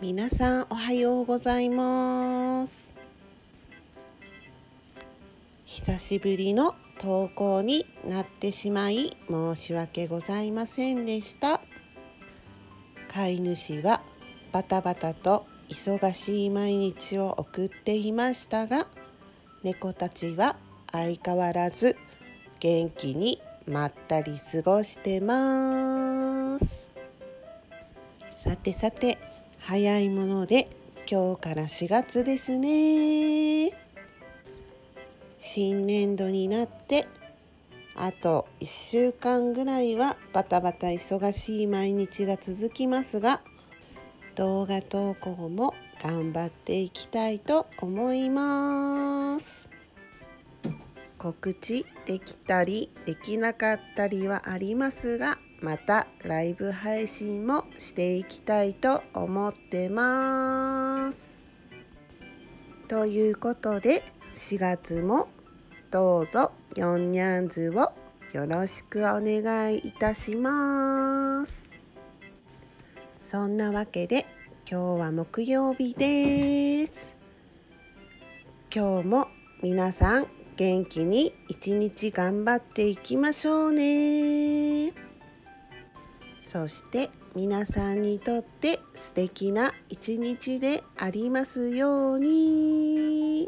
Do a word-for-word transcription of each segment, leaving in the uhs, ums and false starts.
皆さんおはようございます。久しぶりの投稿になってしまい申し訳ございませんでした。飼い主はバタバタと忙しい毎日を送っていましたが、猫たちは相変わらず元気にまったり過ごしてます。さてさて、早いもので今日からしがつですね。新年度になってあといっしゅうかんぐらいはバタバタ忙しい毎日が続きますが、動画投稿も頑張っていきたいと思います。告知できたりできなかったりはありますが、またライブ配信もしていきたいと思ってます。ということでしがつもどうぞヨンニャンズをよろしくお願いいたします。そんなわけで今日は木曜日です。今日も皆さん元気に一日頑張っていきましょうね。そして皆さんにとって素敵な一日でありますように。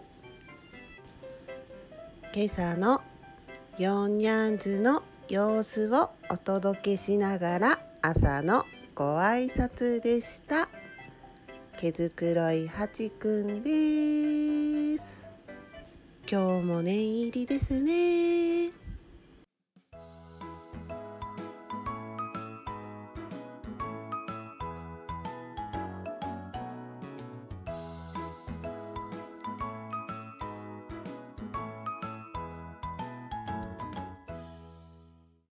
今朝のヨンニャンズの様子をお届けしながら朝のご挨拶でした。毛づくろいはちくんです。今日も念入りですね。